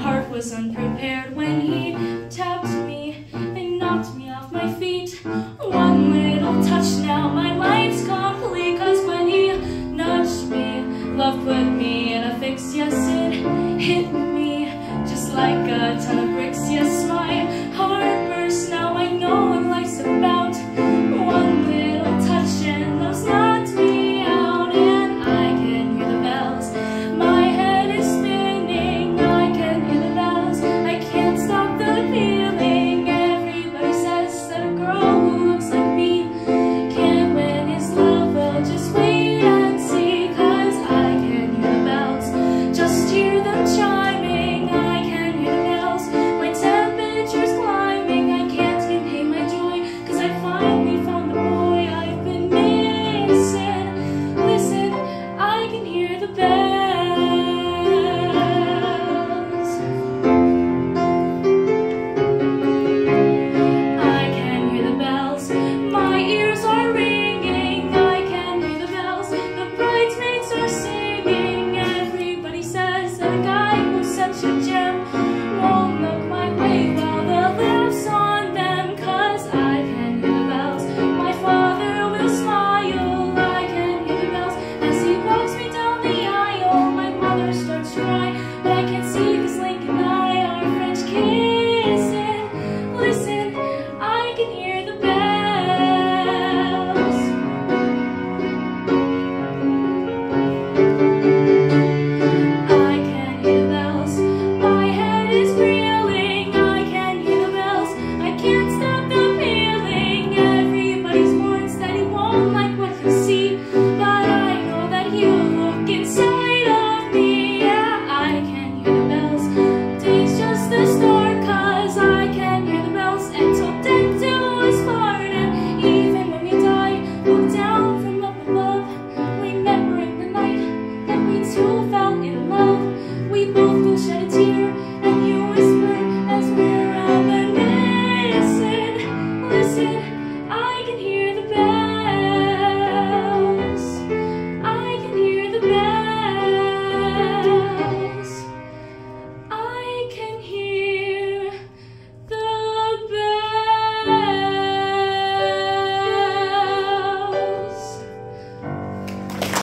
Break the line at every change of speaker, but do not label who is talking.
heart was unprepared when he tapped me and knocked me off my feet. One little touch, now my life's complete. 'Cause when he nudged me, love put me in a fix. Yes, it hit me just like a ton of bricks. Yes, my heart burst, now I know what life's about. One little touch and love's knocked me out. And I can hear the bells, my head is spinning. I can hear the bells, I can't stop the feeling. Everybody says that a girl who looks like me can't win his love. Well, just wait and see. 'Cause I can hear the bells, just hear them chiming. I can hear the bells, my temperature's climbing. I can't contain my joy, 'cause I finally found the boy I've been missing. Listen, I can hear the bells. I can hear the bells, my ears are ringing. I can hear the bells, the bridesmaids are singing. Everybody says that a guy who's such a gem won't look my way while the laughs on them. 'Cause I can hear the bells, my father will smile. I can hear the bells as he walks me down the aisle. My mother starts crying.